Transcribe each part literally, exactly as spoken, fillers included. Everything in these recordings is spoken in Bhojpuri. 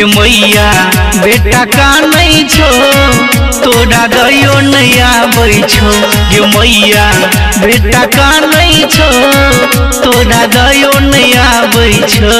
गे मैया बेटा का नहीं छो तोरा दयो नहीं आबै छो गे मैया बेटा का नहीं छो तोरा दयो नहीं आबै छो।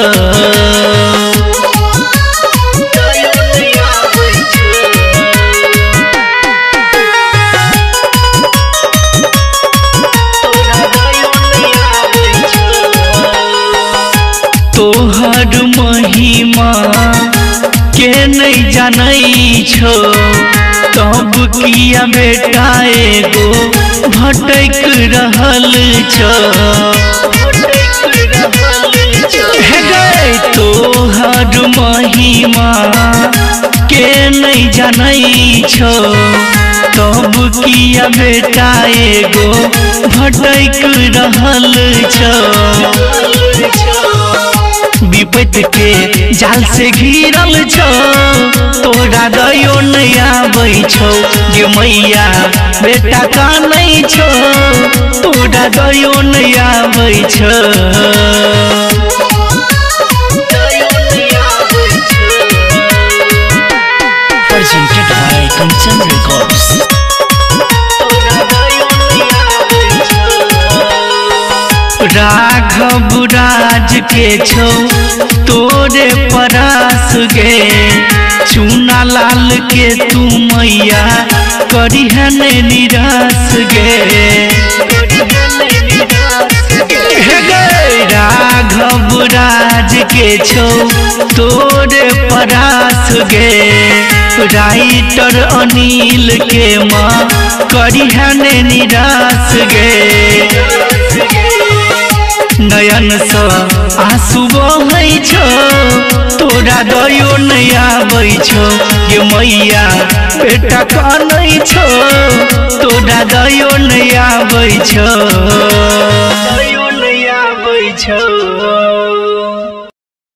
तोहर महिमा के नहीं जानै छो तब किया बेटा एगो भटक रहल छो। हे गए तोहर महिमा के नहीं जानै छो तब किया बेटा एगो भटक रहल छो। विपत के जाल से घिरल छो तोरा दयो नहीं आबै छो गे मैया बेटा का नहीं छो तोरा दयो नहीं आबै छो। Presented by Kanchan Records. Raghav राज के छो तोरे परास गे चूना लाल के तू मैया करी है निराश गे। हे गे राघव राज के छो तोरे परास गे राइटर अनिल के माँ करी है निराश गे। नयन स आंसू बहै छो तोरा दयो नहीं आबै छो गे मैया बेटा का नहीं छो तोरा दयो नहीं आबै छो दयो नहीं आबै छो।